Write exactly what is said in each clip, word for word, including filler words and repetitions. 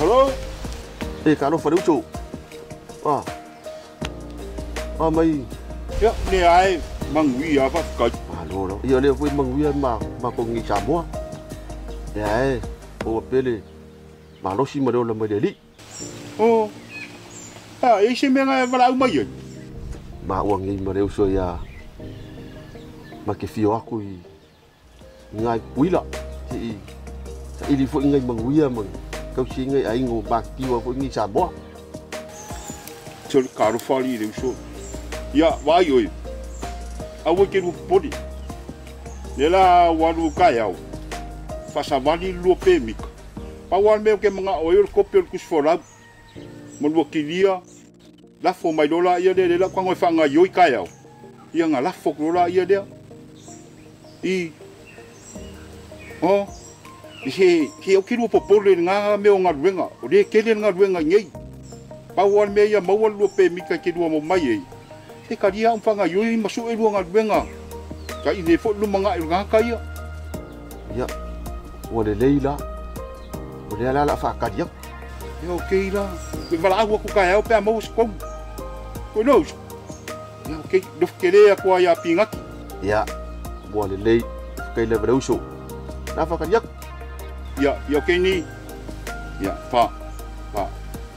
Hello. Eh, kalau fadeu chu. Ah. Ah mai. Ya, ni ai mangui apa ka. Alo lo. Ia le fui mangui ma ma ko ngi chamua. Ya eh. O pele. Ma lo si ma do la ma de li. Oh. Ah, isi menga vala mai. Ma uang ngi ma reu so ya. Ma ke fio aku i. Ngai puila. Ti. Sa ili fo ngai mangui ma. Kau si ngai ai ngo bak ti wa fo ngi chamua. Chol karu fali reu so. Ya, vai oi. Awo ke ru podi. Nela walu kayau. Fasavali lupe mik. Pawan me ke mga oil kopiol kus fora. Mon wakilia. La fo mai dola ia de la kwangoi fanga yoi kayau. Ia nga la fo dola ia de. I. Oh. He he o kiru popole nga me o nga ruenga. O de kele nga ruenga ngei. Pawan me ia mawal lupe mika ke dua mo mai. Te karia ang fanga yoi masu e nga ruenga. Ka ine fo lu mga nga kaya. Ya. O le leila. O le ala la fa karia. Ya okay la. Ke vala agua ku kaya o pe mo skong. Ko no. Ya okay, do kele aku ya pingaki. Ya. O le lei. Kai le breuso. Na fa karia. Ya, ya okay ni. Ya, pa. Pa.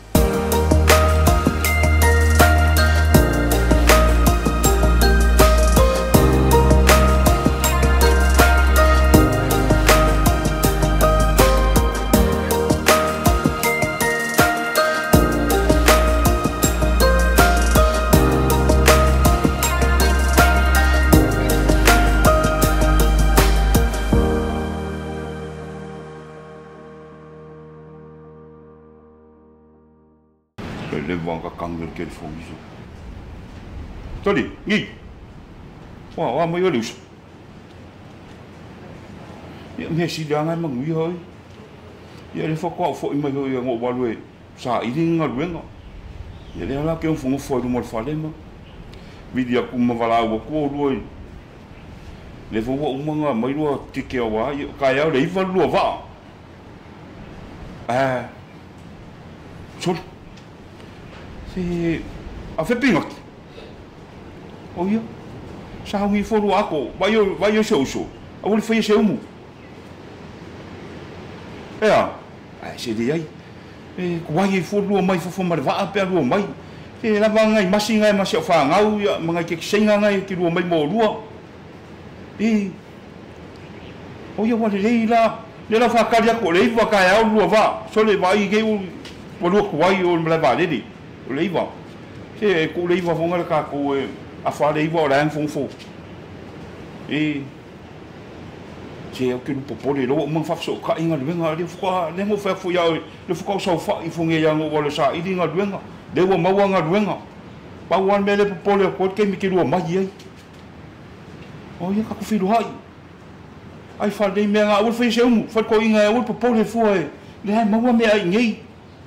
Le vent ka kangel ke fo iso. Toli, ni. Wa wa mo yo lus. Ya me si danga mang wi hoi. Ya le fo ko fo ima yo ngo balwe. Sa ini ngal wenga. Ya le ala ke fo fo do mo fa le ma. Vidia ku ma vala wo ko ruoi. Le fo wo manga mai ro tike wa ka ya le va lo va. Ah. Sol. Se a fe pingaki. O ia. Sa ngi foru ako, vai yo vai yo show show. A wol foi seu mu. Ea. Ai se di ai. E ko vai foru mai fo fo mar va pe ru mai. E la va ngai masi ngai masi fa ngau ya mga ke senga ngai ki ru mai mo rua. E o ia wa le la, le la fa ka dia ko le va ka ya ru va. So le vai ke o po ru ko vai o le va le di. O leiva. Se ko leiva fonga ka ko a fa leiva o lang fong fo. E se o que no popole lo mo fa so ka inga venga le fo le mo fa fo ya le fo so fa i fonga ya ngo wala sa i dinga venga. De wo ma wanga venga. Pa wan me le popole ko ke mi ki ro ma ye. O ya ka ko fi do hai. Ai fa de me nga o fa se mo fa ko inga o popole fo e. Le ma wa me ai ngai.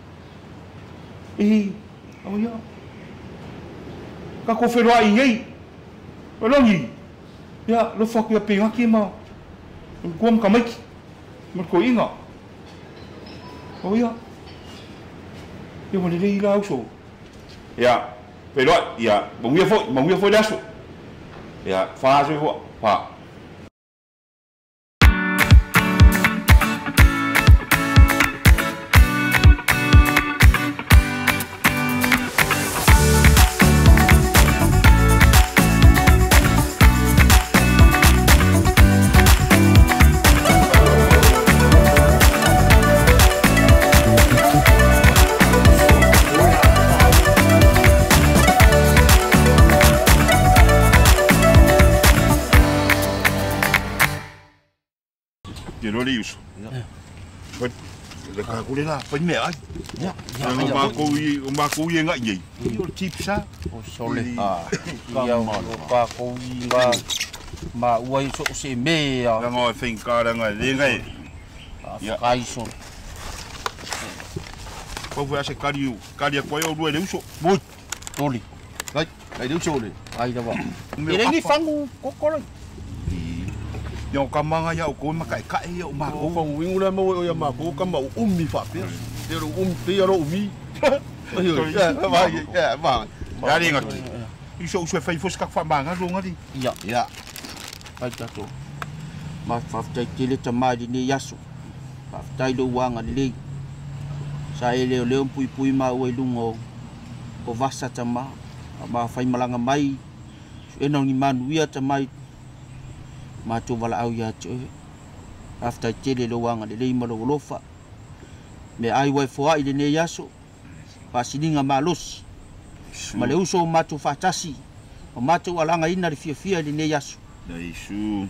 E oh ya. Ka ko fero ai ngai. O longi. Ya, lo fa ku ya pinga ki ma. Ko am kamai. Mo ko inga. Oh ya. Yo mo le ila uso. Ya, pero ya, mo ngia fo, mo ngia fo daso. Ya, fa so fo, fa. Yo le uso. Pues le ka ku le la, pues me ai. Ya. Yang ma ko i, ma ko i nga ye. Yo chip sa. O sole. Ah. Ia ma pa ko i nga ma uai so se me ya. Nga o fin ka nga le nga. Ya kai so. Ko fu ase kari kari ko yo le uso. Mut. Toli. Lai, lai deu chu le. Ai da ba. Ere ni fangu kokoro. Yo kamanga ya ko ma kai kai yo ma Ko fa wingu le mo ya ma ko ka ma umi fa pe. te ro um te ro umi. Ya, va, ya, va. Ya ri ngat. Iso uswe fai fos kak fa manga lo ngati. Ya, Ya. ai ta to. Ma fa tai tele tama di ni yaso. Fa tai do wanga le. Sa ele le pui pui ma o lungo. Ko vasa tama. Ma fai malanga mai. E no ni manu ia tama. Ma to wala au ya cho. After tele lo wanga le ma lo lofa. Me ai wai fo ai le yaso. Pa sininga malos. Ma le uso matu fatasi. O matu alanga ina ri fia fia le yaso. Dai su.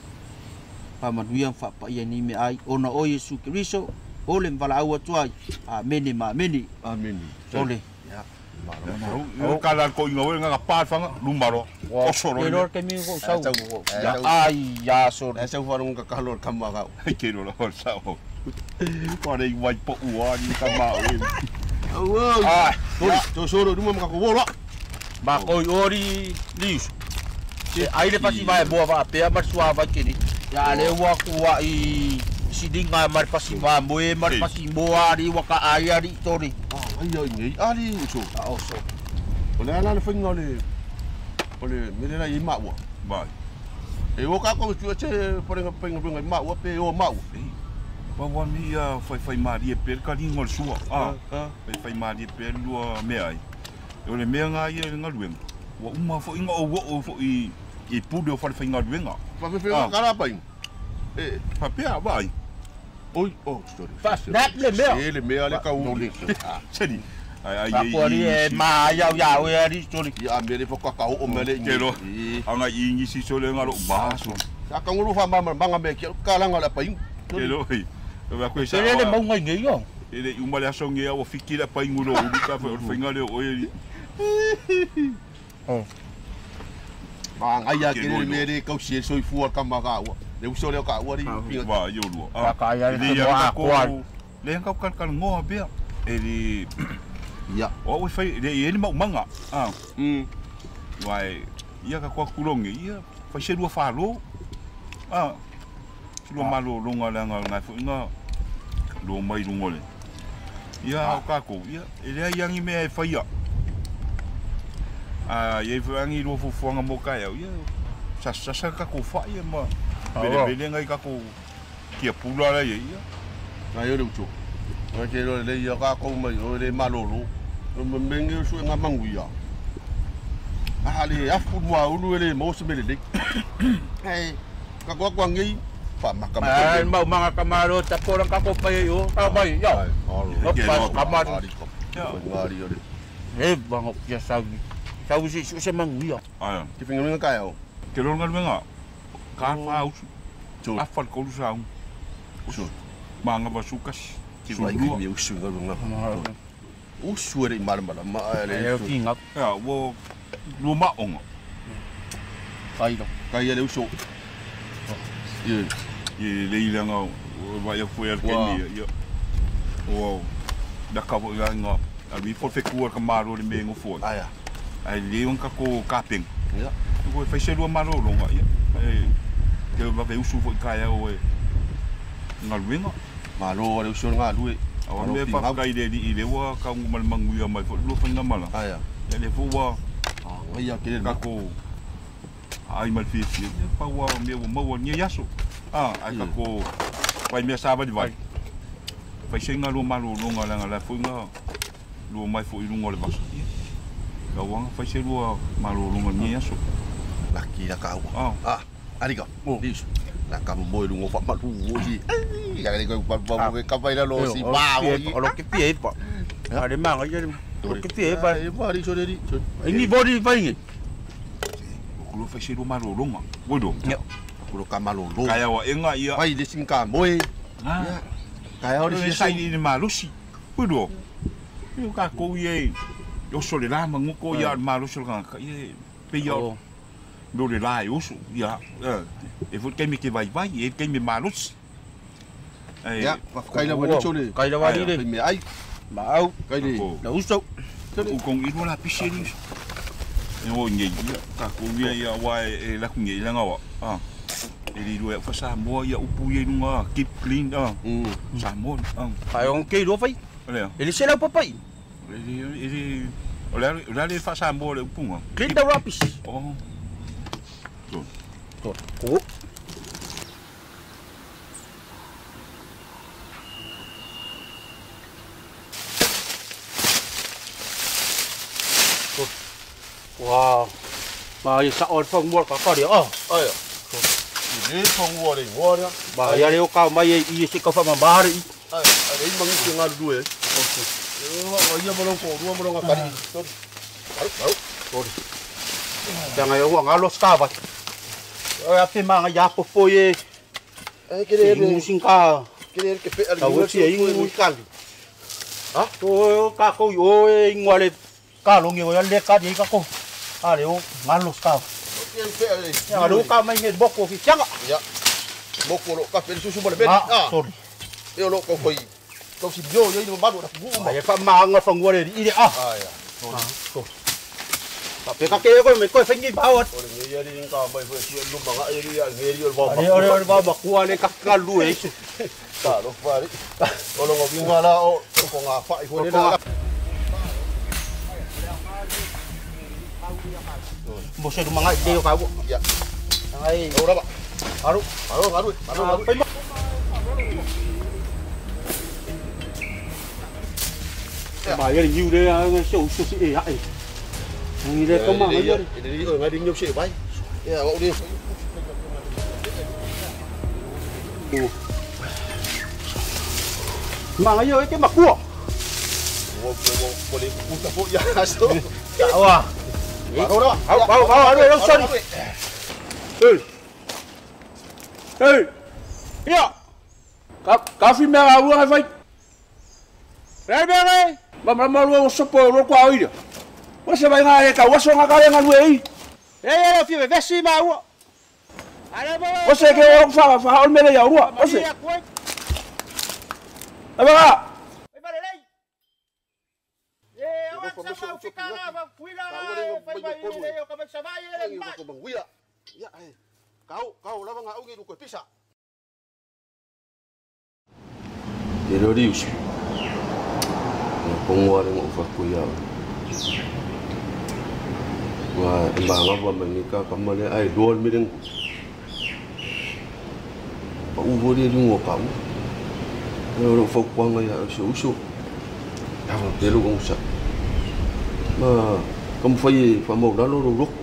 Pa manuia fa pa ia ni me ai ona o Yesu Kristo ole mvala au atuai. Amen ma amen. Amen. Ole. Ya. O kala ko inga we nga pa fanga lumaro. O soro. Pero ke mi go sau. Ya. Ai ya so. Esa farung ka kalor kamaka. Ke ro lo sao. Pare i wai po uani ka ma. Wow. Ah, to soro dum ka ko bola. Ba ko ori lis. Se ai le pasi vai boa va pe mar sua va kini. Ya le wa ku wa i sidinga mar pasi va moe mar pasi boa ri wa ka ai ari tori. Ah, ai ai ngai ali so. Ah so. Ole ala le finga le. Ole me le i ma wa. Ba. E o ka ko tu che por nga penga penga ma wa pe o ma wa. Ba wa mi a fai fai mari e per ka ringol sua. Ah. Ah. Fai fai mari e per lua me ai. Ole me nga ia nga lueng. Wa uma fo inga o wo fo i i pudo fai fai nga luenga. Pa fe fe kala pa. Eh, Pa pe ba. oi, oh, story. Fast rap le me. Ele me ale ka u. Sedi. Ai ai Ba ko ri e ma ya ya we ari tori. Ya me le fo ka ka o me le. Kero. Anga ingi si so le ngalo ba so. Sa ka ngulu fa ma manga me ki ka la ngala pa ing. Kero. Ba ko sa. Se le mo ngai ngai yo. Ele uma le asonge o fikira pa ingulo u ka fa fa ngale o e. Oh. Ba ngai ya ke le me le ka si so i fu ka ma ka wa. Le u so le ka wa ri. Ba yo lu. Ka ka ya le le ya ko. Le ka kan kan ngo be. Ele Ya. o we fai le ele mau manga. Ah. Mm. Wai ia ka kwa kulonge ia fa se lua fa lo. Ah. Lua malo longa la nga nga fu nga. Lo mai ngole. Ia ka ko ia ele ia ngi me fa ia. Ah, ia fa ngi lo fu fonga mo ka ia. Sa sa sa ka ko fa ia ma. Bele bele ngai ka ko kia pula la ia. Na yo le u. Wa ke lo le ya ka ko mai o le malolo. Me mengi su nga manguia. Ah le afu mo ulu le mo se mele. Eh, ka ko ko ngi pa makam. Ai mau mga kamaro tapo lang kako pa yo. Ka mai yo. Oh, pas kamar. Ya, ngari yo. Eh bang ya sawi. Sawi si su se mangu yo. Ah. Ki finga nga ka yo. Ke lo ngal menga. Ka fa au. So, Afal ko lu sa. so. Manga basukas. So ai ki mi usu nga nga. Usu re mar mar ma Eh le. kinga. Ya, wo lu ma ong. Kai do. Ka ya le usu. Ye. Ye le ila nga wa ya fu el keni. Ya. Wow. Da ka wo ya nga. Abi for fe ku ka maro le mengo fo. Aya. Ai le un ka ko kaping. Ya. Wo fa se lu maro lo nga. Ya. Eh. Ke ba ve usu fo ka ya o. Ngal winga. Malo le usu nga lu. Awan be pa ka ide di ile wa ka ngumal manguya mai fo lu fa nga mala. Aya. Ya le fo wa Ah, ngai ya ke le ka ko ai mal fi fi pa wa me wo mo ni yaso. Ah, ai ka ko pai me sa ba di vai. Pai se nga lu malu lu nga la la fo nga lu mai fo lu ngol bas. Ka wa fa se lu malu lu nga ni yaso. Laki la ka. Ah, Ah, ariga. Oh, dis. La ka mo lu ngo fa ma lu wo ji. Ya ke ko pa pa ke ka pa ila lo si ba wo ji. Olo ke pie pa. Ada mang aja. Olo ke pie pa. E ba ri so de ri. Ini body pa ingin. ku fa se lu malu lu nga. Wodo. Ya. Ku ka malo lo. Kaya wa enga ia. Pai de sin ka mo e. Ah. Kaya ori Ori si sai ni malusi. Wodo. Yo ka ko ye. Yo so le la mangu ko ya malusi ka ka ye. Pe yo. Do le la yo so ya. E fu ke mi ke vai vai e ke mi malusi. Ya, pa kai la wa so le. Kai la wa ni le. Me ai. Mau. Kai le. Na uso. Ku kong iru la piseri. E o nge ka ko ia ia wa e la ku nge la nga wa. Ah. E ri ru e fa sa mo ia upu ye nga keep clean ah. Mm. Sa mo. Ah. Kai on ke do fai. Olha. Ele se lau papai. Ele ele olha, olha ele faz a bola o punga. Clean the rubbish. Oh. Tuh. Tuh. Oh. Wow. Mà sao on phong mua cả có điều à? Ai à? Ini pengua ni, gua ni. Bà ya leo kau mai i si kau fama bahari. Ai, ada ini mangi tinggal dua. Okey. Yo, ayah belum kau, dua belum kali. Baru, baru. Sorry. Jangan ya uang alos kau bat. Oh, apa mang ya popo ye. Eh, kira ni musim kau. Kira ke pe ali. Tahu si ini musim. Ha? Oh, kau yo ngwale kau longi yo le kau di kau. Ah, leo ngalos kau. Yang pe ali. Yang ada kau main ni boko fi changa. Ya. Boko lo kafe susu boleh ben. Ah, sorry. Yo lo kau koi. Kau si bio yo ini baru dah buku. Ayah kau mang ngah fang wale ini ah. Ah ya. Sorry. Tapi kakek kau mai kau fengi bawat. Orang ni ya ni kau mai fue suatu lubang air dia ngeri yo bawa. Ada orang bawa kuah ni kakak lu eh. Tak lo pari. Kalau kau bingung lah, oh kau ngapa ikut dia dah. Bosnya rumah nggak dia kau. Ya. Hai. Tahu dah pak. Baru, baru, baru, baru, baru. Bài là nhiều đây, sầu sầu xị ấy. Người đây không mang cái gì. Ini ở ngay đi nhiều xị bay. Ya, kau đi. Mang cái gì cái mặt cua. Boleh buka pun ya, tu. Tahu ah. Baru dah. Baru, baru, baru, ada yang sorry. Hey. Hey. Ya. Kap, kafi merah buang apa? Rai merah. Bam bam lu sopo lu kuah ini. Wasa bay ngai ka waso ngakale ngan wei. Eh eh fi vesi ma wa. Ada ba? Wasa ke orang fa fa on mele ya ruwa. Wasa. Apa ka? Ai ba lei. Eh awan sama fikana ba kuila. Fa ba ile yo ka ba sabai ile. Kau bang wia. Ya, kau kau lah bang au ngi kau pisah. Terorius. Pengua dengan ufak kuya. Wah, embang apa menikah kamu ni? Ay, dua miring. Pak Ubo dia jumpa kamu. Kalau ufak kuang ayah usul usul. Tahu perlu kamu usah. Ma, kamu fai famau dah lalu ruk.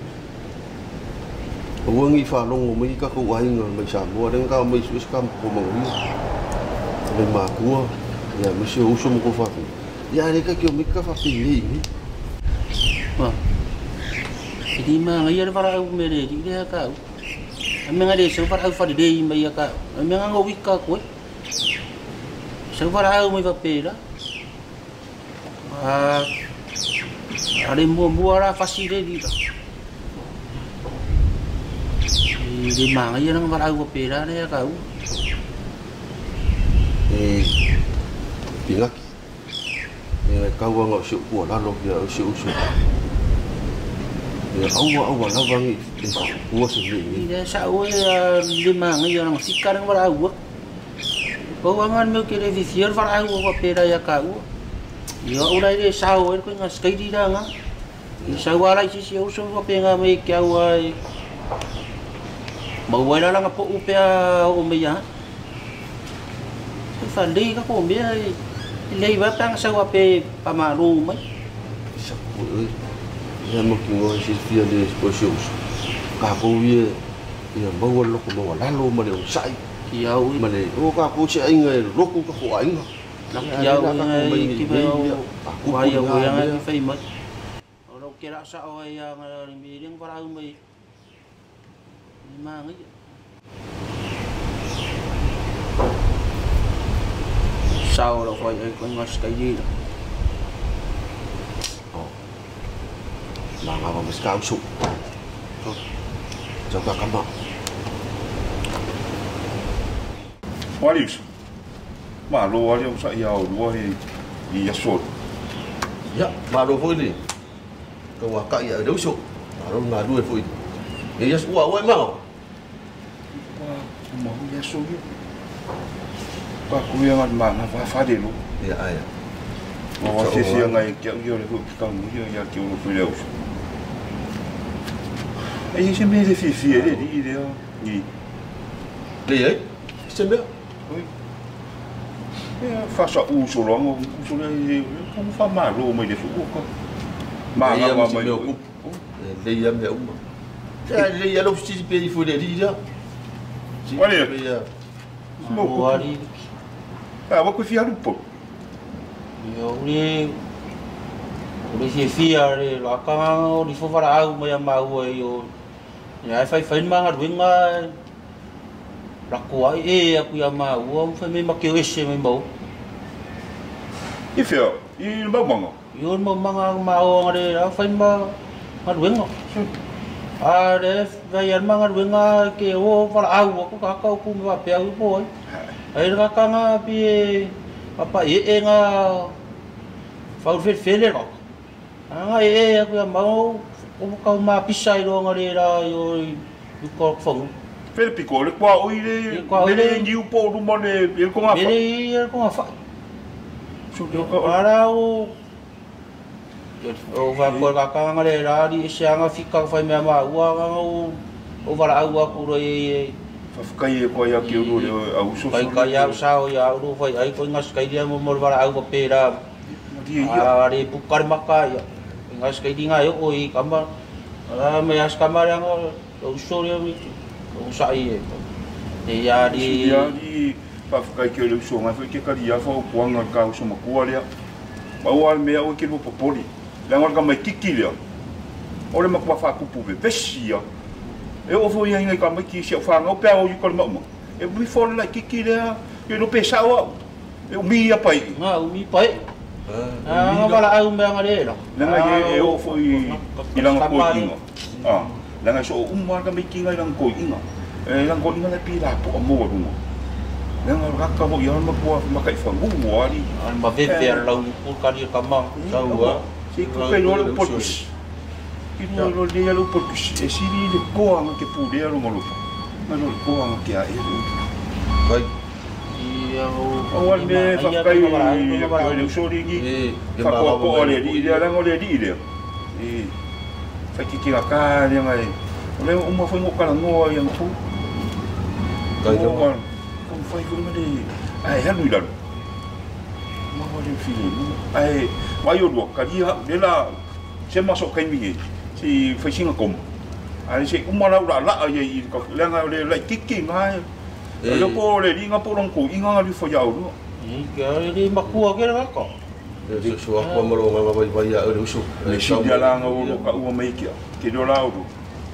Uang ifa long menikah kau wahing macam buat dengan kau mesuis kamu kau menguyi. Memang kuah. Ya, mesti usul kau faham. Ya, ni kan kau mikir apa pilih ni? Wah, jadi mana yang para aku mere dia kau. Ameng ada sebab aku fadi dei mai kau. Ameng aku wika kau. Sebab aku mai papera. Ah, ada mua-mua lah fasile di tu. Di mana yang para aku papera ni kau. Eh, pingak. Yang kau orang usuk kuah lalu dia usuk usuk. Ya awak awak lah bang kuah sendiri. Dia sahaja di mana yang sekarang para aku. Bawangan mau kira visier para aku papera ya kau. Ya udah dia sahaja kau ngas kau di dah ngah. Sahaja lagi sih usuk papera mai kau ay. Bawa lah lang apa upaya umaya. Phần đi các cô biết lấy bắp tăng sao apa pamaru mấy Siapa ơi, yang mungkin orang sifir dia spesial. Kau dia, yang bawa lo kau bawa lalu mana usai. Kiau Mana, oh kau cakap ingat, lo kau kau ingat. kiau ini kita wayang wayang ini famous. Orang kira sao yang bilang para umai. Memang aja. Sao đâu phải con ngas cái gì đâu. Oh, mang apa mesti kau usuk. Jaga kamu. Olha isso. Malu olha o saial, olha e a sor. Ya, baru pun ni. Kau wakak ya ada usuk. Baru ngadu pun. Dia just uak uak mau. Wah, mau ya sor. Pak kuya ngat mana fa fa de lu. Ya, ayah. O se se ngai ke yo le fu ka mu yo ya ke o fu le o. Ai se me le fi fi le di le ni. Le ai. Se me. Oi. Ya fa sa u so lo u so le ko fa ma lo mo le fu ko. Ma ma ma ma. Le ya me uma. Ya le ya lo si pe di fu le di ya. Olha. Mo wari. Ah, vou confiar no pô. Yo ni uri si fia re la ka uri fo fara au mai ma u yo. Ya fai fai ma ngar winga. La ko ai e aku ya ma u fa me ma ke ese me mo. E fio, e no bom. Yo mo manga ma o ngare la fai ma ngar winga. Ah, deh, gaya mangar wenga ke o fara au ko ka ka ku ma pe au boy. Ai ra ka nga pi apa e e nga fa fe fe le ro. Nga e e ku mau o ka ma pisai ro ngare ra yo ko fong. Fe pico le kwa o ile le ni u po ru mo le e ko nga fa. Ele ko nga fa. Su ko ara o o va por la canga le ra di sianga fika fai me ma ua o o va au ku ro e fa fika e ko ya ke ro le au so kai kai ya sa o ya ro fai ai ko ngas kai dia mo mo va au ko pera a re pukar maka ya ngas kai dinga yo o i kamba a me as kamara ngo o so le o sa i e ya di ya di fa fika ke le so nga fa ke ka dia fa ko nga ka so ma ko le ma o al me o ke lo popoli la ngor ka mai kiki le o le makwa fa kupu be pesia e o fo ia ngai ka mai ki se fa ngo pe o yu ko mo e mi fo la kiki le e no pesa o e mi ya pai nga o mi pai ah wala au me ngare lo la ngai e o fo i ilang ko ingo ah la ngai so um ma ka mai ki ngai lang ko ingo e lang ko ingo le pi la po mo ru mo la ngai ka ka mo ya ma ko ma kai fa ngu mo ali an ba ve ver la u ka di ka ma sa wa si ko pe no le porcus ki no lo dia lo porcus e si li le ko ang ke pu dia lo mo lo ma no ko ang ke a e Vai. ia o o al me fa kai ko le so ri gi fa ko ko le di dia la ngole di dia e fa ki ki ka le mai le o mo fa ngo ka ngo yang pu Kai ko ko fa ko me de ai ha lu da ma ho le fi ai mai o do ka dia de la se masuk kai mi si fa singa kom ai se uma la la la ai ko le nga le la kiki ngai le po le ringa po long ko inga li fo yau do i ka ri makua ke ra ko Dia so aku maro nga vai vai ya o so. le si dia la nga o ka u mai ki ke do la o do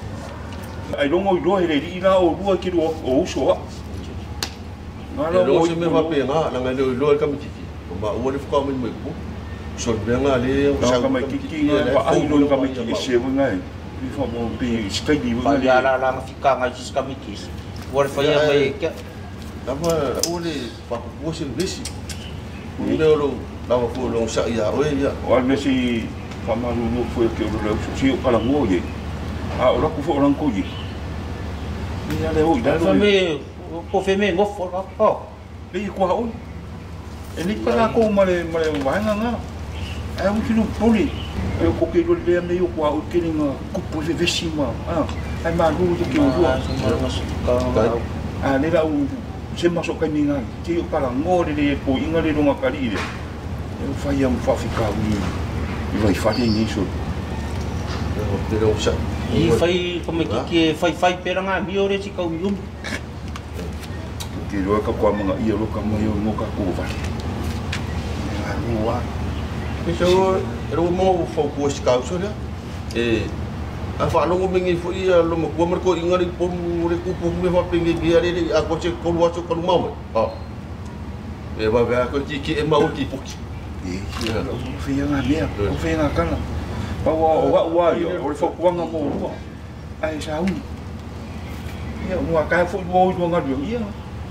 ai longo do ele ri la o do ki do o so nga Dia la lo o se me va pe nga la nga lo lo ka mi ki. Ba o le fo me mo ko. So be nga le sa ka mai kiki nga ai lo ka mai ki se ngai li fo mo pe skai di pa nga ya la la fika nga jis ka mi kis war fa ya mai ke Apa o le fa ko se besi. Ni le lo la fo lo sa ya o ya. o al me si fa ma lu no fo ke o lo si o kala ngo ye a o la ku fo ran ko ye ni ya le o da fa me ko fe me ngo fo ko le ko ha o e ni kala ko ma le ma le wa nga nga ai o ki no poli e ko ke do le me yo ko o ke ni nga ku po ve vesima ah ai ma lu ke o do ah le la o se ma so ka ni nga ki o kala ngo le le ko inga le no nga kali le e fa ya fa fika ni vai fa ni so Dia lo sa. i fai ko me ki fai fai pera nga mi ore si ka um ke lo ka kwa mga ia lo ka mo yo mo ka ko va ni wa So ero mo fo ko ska so ya. Eh a fa lo mo ngi fo ia lo mo ko mar ko ingari po mo re ku po me fa pingi bi are a ko che ko wa so ko mo. Ha. E va va ko ki ki e ma o ki po ki. e lo fi nga me o fi nga kana pa wa wa wa yo o fo kwa nga mo wa ai sa un ia mo ka fo mo do nga do ia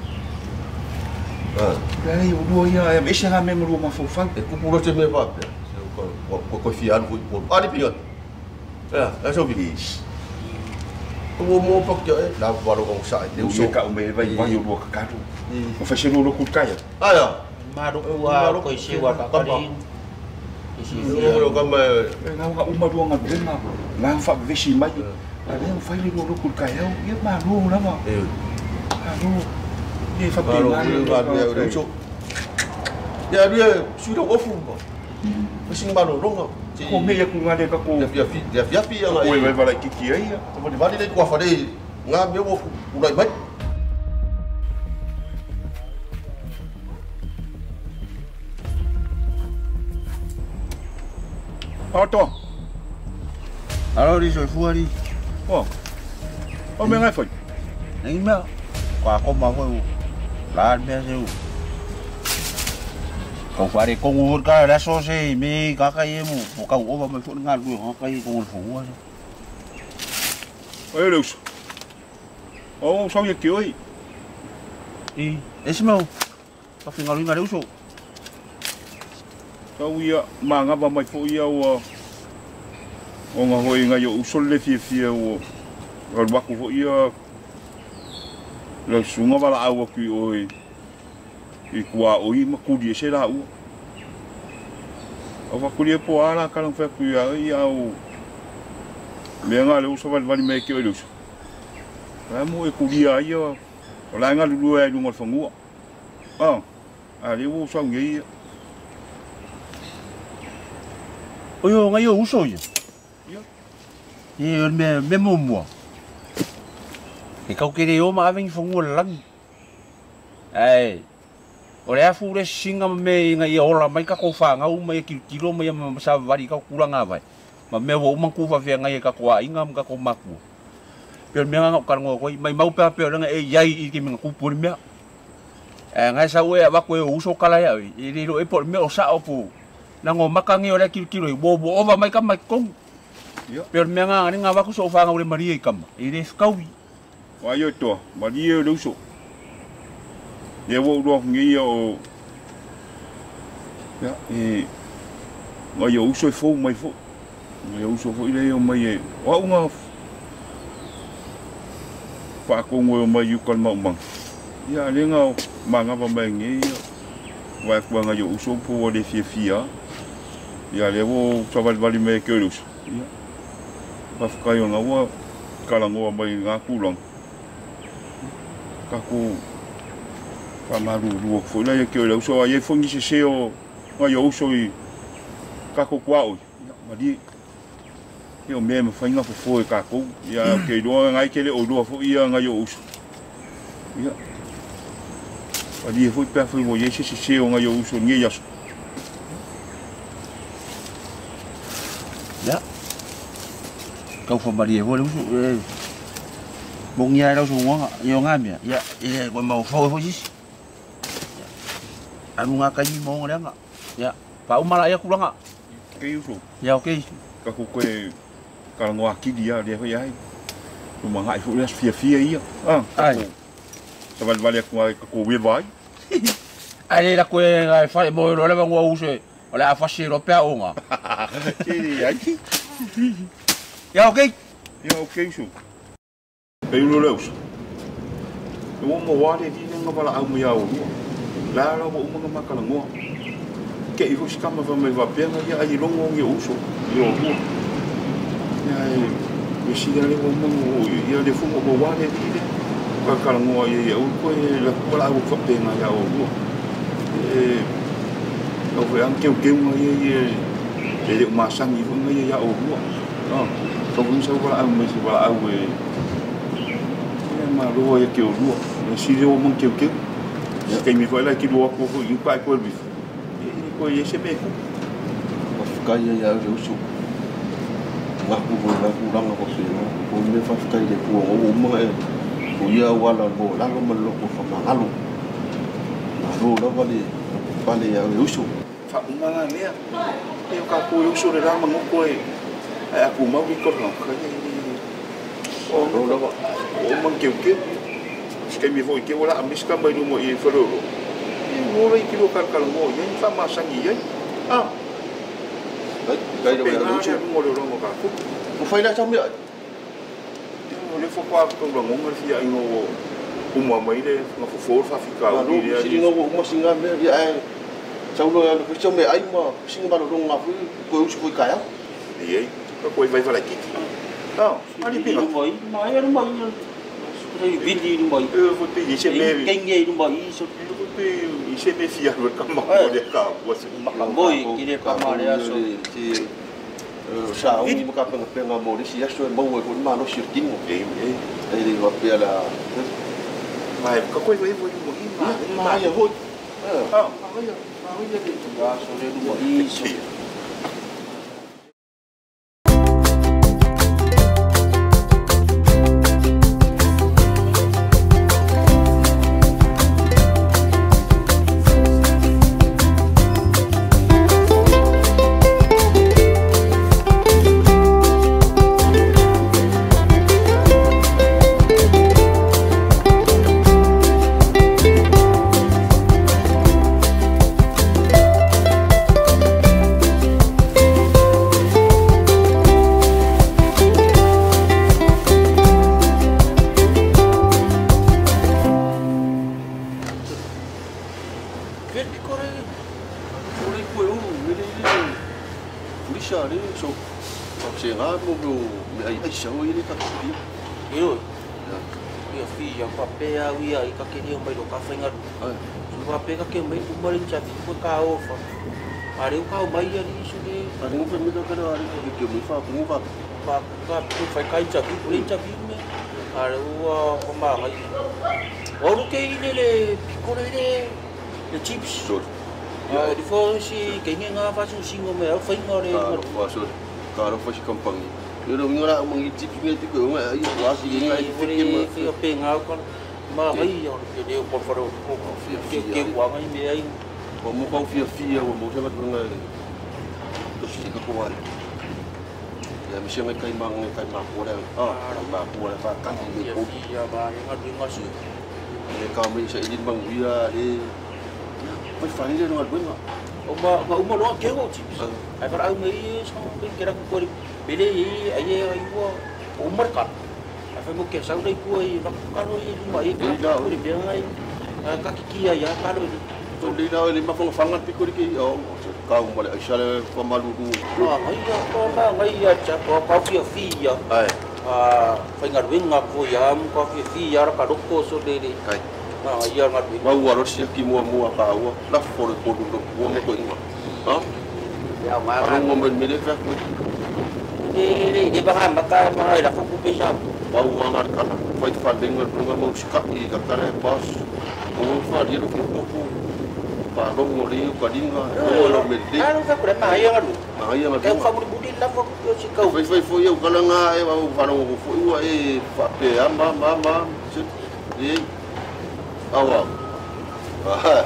Ah. ai o do ia e se nga me mo ma fo fa E ku po che me va pe. Ko ko ko fi an fo po. Ari pinga. Ya, a so bi. Ko mo pa ke la va ro ko sa. de so ka o me vai vai o do ka ka do o fa se no lo ku ka ya Ah ya. ma ro wa ko si wa ka ka ri Lo kama nga nga uma dua nga benga nga fa vesi mai ale nga fa le lo kul kai au ye ma lo na ma eh alo ye fa pe kalau nga dia va dia udah cuk dia dia sudah ofu ba masing baru ronga ko me ya ku nga de ka ko dia dia dia dia dia yang ko vai vai kiki ai Tapi di balik ku fa dei nga me ofu udah baik auto Alo đi rồi phua đi. o o me nga fa Nãy mà quả có mà phải là bé siêu. Không phải đi công hút cái đã so xe mi các cái mu phụ cầu của mình phụ ngàn luôn họ cái công phụ á. ai lo o sao ye kiểu ai Đi, đấy xem đâu. Các phiên ngồi đi ngồi đấu số. sao ia ma nga ba mai fo ia o o nga hoi nga yo usol le fie fie o o ba ku fo ia le sunga bala au ki oi i kwa oi ma ku di se la u o va ku di po ala ka lang fa ku ia ia o me nga le uso val vali me ki o lu ra mo e ku di ia o la nga lu e lu ngol fangu ah ali u so ngi Ôi ôi, ngay ở số gì? Thì mẹ mẹ mua mua. Thì câu kia đi ôm mà anh phong nguồn lắm. Ê, ở đây phu đấy sinh mà mẹ ngay ở là mấy các cô phàng ngâu mấy kilo kilo mấy mà sao vào đi các cô lang à vậy? Mà mẹ vô mang cô vào về ngay các cô ấy ngâm các cô mặc bộ. Bây mẹ ngọc cần ngồi coi mấy máu pe pe là ngay dây cái mình cô buồn mẹ. À ngay sau ấy bác quê ở số cái này rồi, đi rồi bọn mẹ ở sao phụ. Nango makangi ora kilo kilo bobo ova mai kam mai kong. Per menga ni nga ba ko so fa nga ule Maria kam. Ire skawi. wa yo to Maria lu so ye wo do ngi yo ya e wa yo so fo mai fo yo so fo ile yo mai wa nga fa ko ngo mai yu kon mau mang ya le nga ma nga ba mai ngi wa ko nga yo so po de fie fia ya le wo so val vali me ke lu ya ba fa yo nga wa kala ngo mai nga ku long kako pamaru lu fo la ke lo so ye fo ngi se o nga yo so i kako kwao ma di yo me me fa nga fo fo kako ya ke do nga ke le o do fo ia nga yo so ya ma di fo pe fo mo ye se se o nga yo so ngi ya so Dạ. Câu phần bà địa vô đúng rồi. Bông nhai đâu xuống á, vô ngam vậy. Dạ, dạ, còn màu phôi phôi chứ. Anh mua cái gì mong đấy ạ. Dạ, phải ông lại cũng lắm ạ. ke yo so Dạ ok. kako ko kala ngo ki dia dia fa ya ma ngai fo ya fia fia ia ah Ai. so val vali ko ko we vai Ai đây là quê ngày phải mồi rồi là bằng ngô rồi. Là phát xì nó béo ông à. ke di ai Dạ ok. ya okay so pe lo lo so mo mo wa de di nga bala au mo ya o la la mo mo ma kala ngo ke i fo skama va me va pe nga ya ai longo ngi o so yo mo ya e si ya le mo mo ya le fu mo wa de di ka kala ngo ya o ko la ko la o fa pe nga ya o mo e o ve an ke o ke mo ya ya le ma sang i fo nga ya o mo ah so cũng sao qua ăn mới chỉ qua ăn về mà đua ya kiểu đua si đua mong kiểu kiểu cái mình gọi là cái đua của những bài của mình của ये sẽ biết Kai ya ya usu. Ngaku bo la ku ranga ko se no. Ko me fa kai de ku o mo e. Ku ya wala bo la lo man lo ko fa ma alu. Na ro lo vale vale ya usu. phạm mà nè yêu cầu cô yêu số để ra mà ngốc quê à cụ mau đi con học cái ô Ro lo ba. ô mang kiểu kiểu cái mình vội kiểu là mình ska mấy đứa mọi người phải rồi ngồi đây kiểu cần cần ngồi nhưng sao mà sang gì ấy à Đấy, kai do bên ya nào usu. ngồi được đâu mà cả phút Ku fai na cham ya. ngồi phố qua công đoàn ngồi thì anh ngồi cùng mà mấy đây ngồi phố phố pha phi Ka cào ro đi si đi ngo mo singa me ya ai. sau đó cái trong mẹ anh mà sinh bao đông ngọc với cô chú cái á thì ấy có quay vay phải lại kiki không anh đi đúng rồi nói đúng rồi thì viên gì đúng rồi ừ phụ tí xem bê kinh gì đúng rồi phụ tí xem bê xìa vượt cả mặc bộ đẹp cả của sự mặc cả bôi cái đẹp cả mà đấy thì sao đi một cặp bằng bên ngầm một đi xìa rồi bao người cũng mà nó sụt kín một cái ấy đây thì gọi bây là mà có quay vay với một ít mà mà giờ thôi không mà bây giờ mà bây giờ thì chúng ta số đúng rồi Ariu kau mai ari sudah. Ariu pun kita kena ari kita mufah mufah. Pak pak tu fai kai cabi, boleh cabi ni. Ariu koma mai. Orang ke ini le pikor ini le chips. Sur. Ah, di fo si kengeng apa sih singo mai, fai ngore. Ah, sur. Kalau fai kampung ni. Dia mengira mengi chips ni tu kau mai, ayo wasi ni ai fikir mah. Fikir pengal kan. Ma mai jadi por favor. Fikir ke wang ai mai. Kamu kau fia-fia, kamu sangat mengenai. Terus jika kau ada, ya mesti mereka imang mereka imang kuda, ah, imang kuda pakai ini kau. Fia, banyak ada yang masuk. Mereka mesti izin bang dia, dia. Macam mana dia dengan bunga? Umma, umma lo kau cip. Ay para umay sampai kira ko bili ay ay ko umar kan. Ay mo kaya sa ulay ko ay nakano ay lumay ko di biang ay kakikia ya kalo di. Tuli na lima kong fangat pikir ki oh kau balik Aisyah pemalu tu. Ah, ay ko ba ay cha ko ko fi fi ya. Ai. Ah, phải ngar wing ngap ko ya am ko fi fi ya ka dokko so de de. Kai. Ah, ya ngar wing. Mau harus siap ki mua mua kau. Lah for ko dulu mua mo ko ingat. Ha? Ya ma. Orang mau milik tak? Ni ni ba kan maka mai la ko pesa. Mau mangat kan. Fight funding dengan mau sikap ni kata pas. Mau fa dia tu ko Pak Long ngori kadinga oh lo menti ano sa kuda mahaya ngadu mahaya ngadu kau kamu budin lah kau si kau fai fai fo eu kala nga e wa fa no fo u e fa pe amba mama sit di awa ah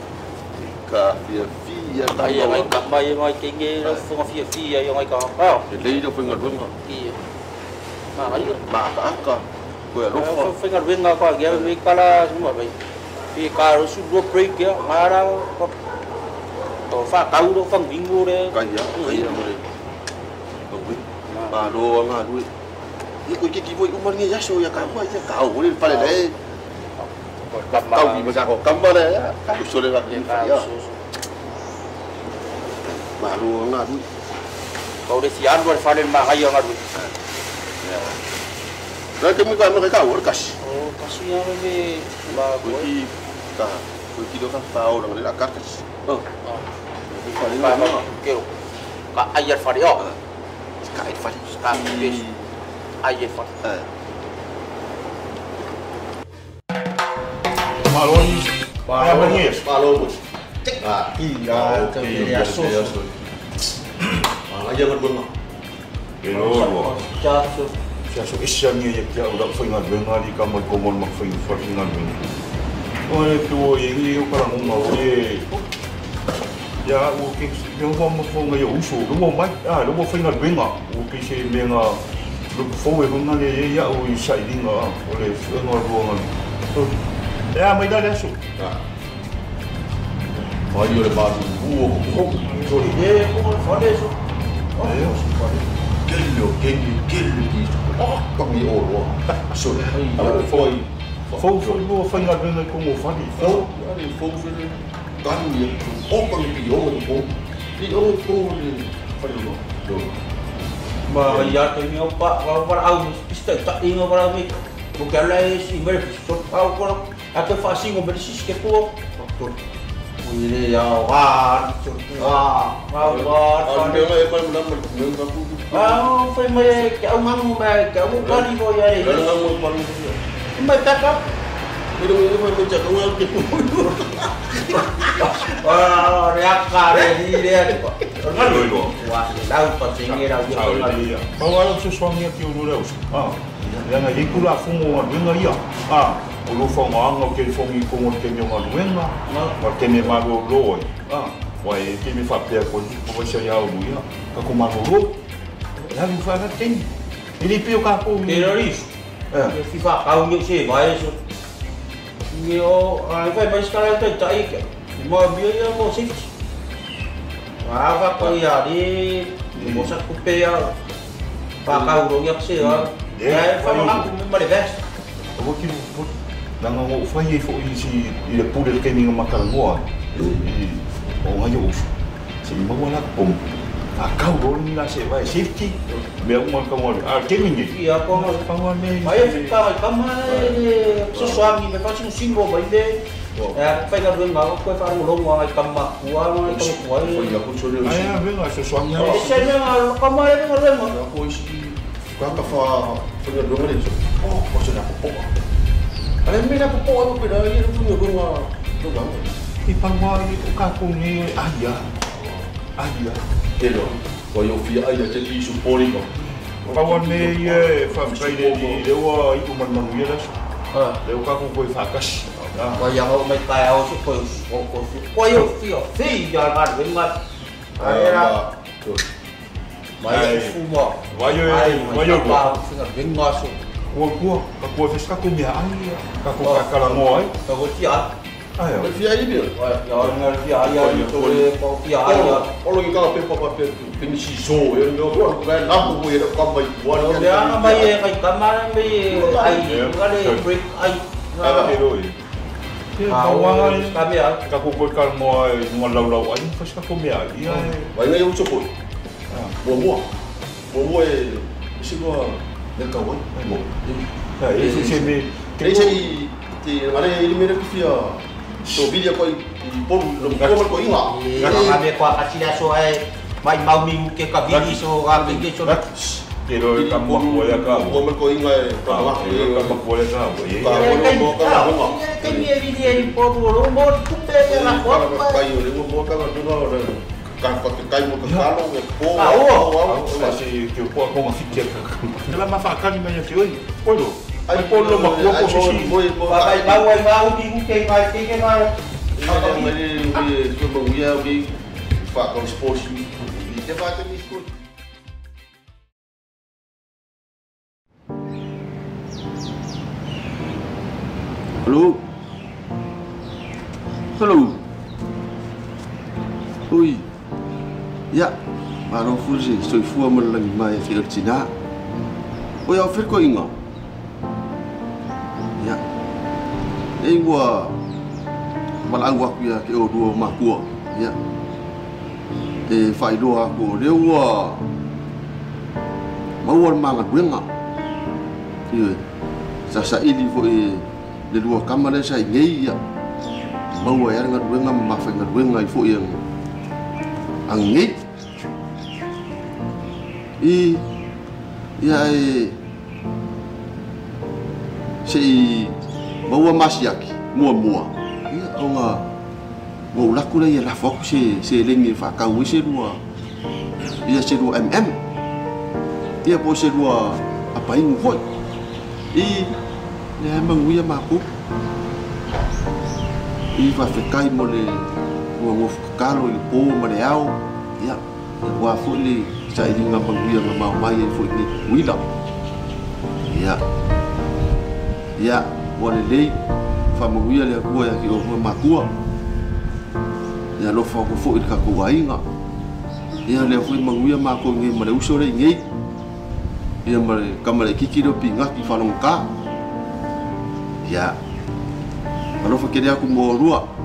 ka fia fia ta ya mai ka mai mai kenge fo fia fia yo mai ka ah de lei do fo ngadu nga iya ma ai ma ka ka ko ya lo fo fo ngadu nga ka ya mi kala semua bai thì cả số đua break kia mà ra có có pha tàu đâu phăng vinh vô đấy cái gì cái gì mà đấy không biết mà đồ nga đuôi những cái cái vui cũng muốn nghe giá số ya cả quay chứ cào cũng đi phải đấy cào gì mà ra có cắm vào đấy cái số đấy là gì phải à mà đồ nga đuôi kau deh sian buat phải lên mà hay nga đuôi rồi cái mấy cái nó cái cào nó cắt oh kasih yang lebih bagus ta pergi dokan tahu dengan dia akar kas oh Fadi mana kau kak ayat Fadi oh kak ayat Fadi kak ayat Fadi Malon malon bangis malon cek ah iya ya sos ah aja berbunga Hello jatuh Siya so isya niya yak ya udah fingal bengal di kamar komon mak fing for fingal bengal oh itu yang ini orang mau ye ya uki yang mau mau ngayo usu lu mau mai ah lu mau fingal bengal uki si bengal lu fowe bengal ye ya u isya ini nga oleh bengal ruangan ya mai dah su ah ayo le baru buo kok sorry ye kau Fadi so ayo kello kello kello di oh kami oro so foi Fou foi boa fingal bengal como fadi oh ali foi kan ya oh pang pio ko pio ko fa lo lo ma ya to ni opa para au pista ta ingo para mi porque lá é sim ver só pau por até facinho ver se que pô Ui ya wah, wah, wah, wah. Ang mga ipan mo naman, ng ako. Ah, foi may kau mang may kau kali ko ya ni. Ang mo pa rin. May takap. Pero yung mga mga kung ang tipo. Ah, riak kare di dia. Ngalo ilo. Wah, lau pa singi lau yo ngalo. Pawala sa swangya ti ulu ah. Yang ai kula fumo nga ia. Ah. Ulu whanganga ke whangi kongo ke nyonga luenga, ma ke me mago loi. Ah, wai ke me whapea ko ko sia ia ulu ia. Ka ko mago ro. Ya lu fa na ten. Ini pio ka ko Teroris. Eh, FIFA kau ni se vai so. Ni o ai vai mais cara ta tai ke. Mo bio ia mo six. Wa va ko ia di mo sa ku pe ia. Pa kau ro ia se ah. Ya fa ma ku me le vest. o ki nanga ngo fai e fo i si i le pule ke ninga makarangoa i o ngai o si mo wala pom a kau ro ni la se vai safety me o mo ka mo a ke mingi ia ko mo pa mo ne vai ficar vai kama so suami me faz um símbolo vai de é fai ga ruim mal ko fa mo longo ai kama kua mo ai kua foi la pucho de ai a venga so suami e se me mal kama le venga ruim ya ko si ka ka fa foi la longa de oh ko se la po ale me la po o pe da i ru ni ko ma to ga i pa mo i o ka ko ni aia aia pero ko yo fi ai da te ti su poli ko pa mo ne e fa fai de de o i ko man man ia ah le o ka ko ko fa kas ko ya ho mai tai au su ko ko ko ko yo fio fi ya ma ruim ma era mai fu mo vai eu vai eu pa fica bem ngoso Kua kua, ka kua fiska ko mea ai, ka ko ka kala mo ai. ka ko tia Ai ko ai. fi ai bi ya ngal tia ya to ko tia ya o lo ka pe pa pe pe ni si so yo no ko ga na ko ko era ka mai ko Kalau dia nak bayar kai kamar bayar ai kali break ai. Ai hero i. Ka wa kami ah. ka ko ko kala mo ai, mo lau lau ai, fiska ko mea ai. vai ngai o chopo mo mo mo mo e si ko le ka wa mo Ai, esse se me Kaya siya i... Ano yung ilimira ko siya? So, bilya ko i... Pon, lumpuman ko inga. Kalau kami kuat kasih dah so ai mai mau minggu ke kabili so kami ke so. Pero ka mo ko ya ka. Lumpuman ko inga e... Ka mo ko ya ka. Kami video ni por lo mo kupe ya ko. Kayo, lumpuman ka na doon na... Kayo mo kakalo, e po. Ah, oo. Kasi que po ko ma fikia ka. Ela ma fa ka ni ma ya ki oi. Polo. Ai polo ma ko ko si. Pakai mau ai mau minggu ke mai ke ke mai. Apa ni ni ke mo ya bi fa ko sports ni. Dia fa ke ni sport. Halo. Halo. Oi. Ya, baru fuzi, so ifua melalui mai fi Cina. Oi, au fir ko inga. Ya. Ei wa malang wa ya ke o dua makua. Ya. E fai do aku de wa mau manga wenga. Iya. Sasa ini fo e de dua kamera sai ngei ya. Mau ya ngat wenga ma fa ngat wenga fo yang angit i ya e si bawa masiaki mua mua ia onga mo laku la ia la fok se se lengi fa ka wi se dua ia se dua mm ia po se dua apa ingu foi i le mangu ia maku i va fekai mo le o mo kalo i po mareao ya wa fuli sai dinga panguia nga mau mai fo ni wila ya ya wale lei fa manguia le ko ya ki o makua ya lo fa ko fo i ka ko ainga ya le fo manguia ma ko ngi mare uso le ngi ya mare kamare kikiro pinga ki fa ka ya alo fa kere aku mo rua